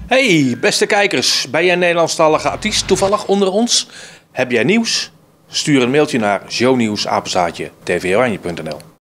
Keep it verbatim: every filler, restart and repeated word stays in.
Hey, beste kijkers. Ben jij een Nederlandstalige artiest toevallig onder ons? Heb jij nieuws? Stuur een mailtje naar shownieuws apenstaartje t v oranje punt n l.